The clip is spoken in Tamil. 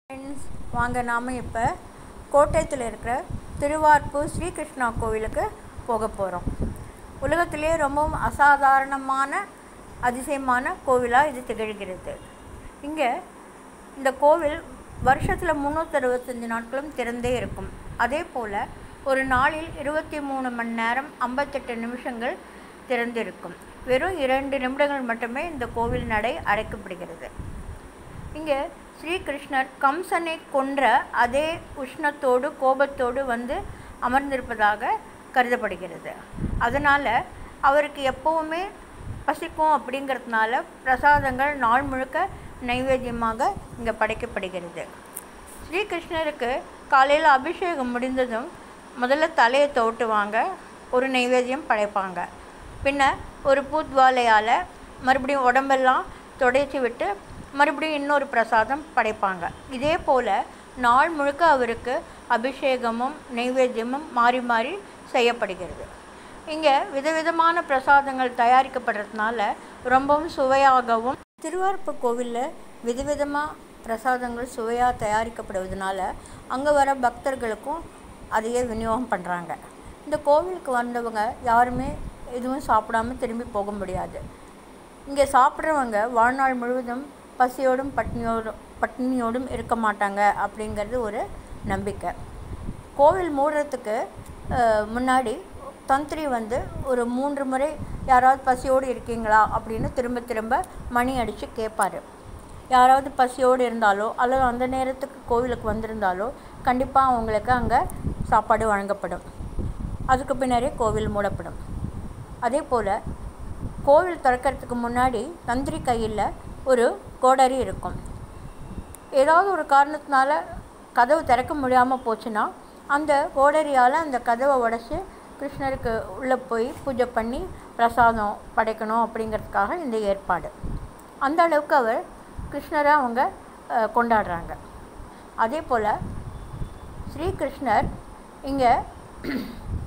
ஃப்ரெண்ட்ஸ், வாங்க நாம் இப்போ கோட்டயத்தில் இருக்கிற திருவார்ப்பு ஸ்ரீகிருஷ்ணா கோவிலுக்கு போக போகிறோம். உலகத்திலே ரொம்பவும் அசாதாரணமான அதிசயமான கோவிலாக இது திகழ்கிறது. இங்கே இந்த கோவில் வருஷத்தில் 365 நாட்களும் திறந்தே இருக்கும். அதே போல் ஒரு நாளில் 23 மணி நேரம் 58 நிமிஷங்கள் திறந்திருக்கும். வெறும் 2 நிமிடங்கள் மட்டுமே இந்த கோவில் நடை அடைக்கப்படுகிறது. இங்கே ஸ்ரீகிருஷ்ணர் கம்சனை கொன்ற அதே உஷ்ணத்தோடு கோபத்தோடு வந்து அமர்ந்திருப்பதாக கருதப்படுகிறது. அதனால் அவருக்கு எப்போவுமே பசிக்கும். அப்படிங்கிறதுனால பிரசாதங்கள் நாள் முழுக்க நைவேத்தியமாக இங்கே படைக்கப்படுகிறது. ஸ்ரீகிருஷ்ணருக்கு காலையில் அபிஷேகம் முடிந்ததும் முதல்ல தலையை தோட்டுவாங்க, ஒரு நைவேத்தியம் படைப்பாங்க. பின்ன ஒரு பூத்வாலையால் மறுபடியும் உடம்பெல்லாம் துடைச்சி விட்டு மறுபடியும் இன்னொரு பிரசாதம் படைப்பாங்க. இதே போல் நாள் முழுக்க அவருக்கு அபிஷேகமும் நைவேத்தியமும் மாறி மாறி செய்யப்படுகிறது. இங்கே விதவிதமான பிரசாதங்கள் தயாரிக்கப்படுறதுனால ரொம்பவும் சுவையாகவும், திருவார்ப்பு கோவிலில் விதவிதமாக பிரசாதங்கள் சுவையாக தயாரிக்கப்படுவதனால அங்கே வர பக்தர்களுக்கும் அதையே விநியோகம் பண்ணுறாங்க. இந்த கோவிலுக்கு வந்தவங்க யாருமே எதுவும் சாப்பிடாமல் திரும்பி போக முடியாது. இங்கே சாப்பிட்றவங்க வாழ்நாள் முழுவதும் பசியோடும் பட்டினியோடும் இருக்க மாட்டாங்க அப்படிங்கிறது ஒரு நம்பிக்கை. கோவில் மூடுறதுக்கு முன்னாடி தந்திரி வந்து ஒரு 3 முறை யாராவது பசியோடு இருக்கீங்களா அப்படின்னு திரும்ப திரும்ப மணி அடித்து கேட்பார். யாராவது பசியோடு இருந்தாலோ அல்லது அந்த நேரத்துக்கு கோவிலுக்கு வந்திருந்தாலோ கண்டிப்பாக அவங்களுக்கு அங்கே சாப்பாடு வழங்கப்படும். அதுக்கு பின்னரே கோவில் மூடப்படும். அதே போல் கோவில் திறக்கிறதுக்கு முன்னாடி தந்திரி கையில் ஒரு கோடரி இருக்கும். ஏதாவது ஒரு காரணத்தினால கதவு திறக்க முடியாமல் போச்சுன்னா அந்த கோடரியால் அந்த கதவை உடைச்சி கிருஷ்ணருக்கு உள்ளே போய் பூஜை பண்ணி பிரசாதம் படைக்கணும் அப்படிங்கிறதுக்காக இந்த ஏற்பாடு. அந்த அளவுக்கு அவர் கிருஷ்ணரை அவங்க கொண்டாடுறாங்க. அதே போல் ஸ்ரீகிருஷ்ணர் இங்கே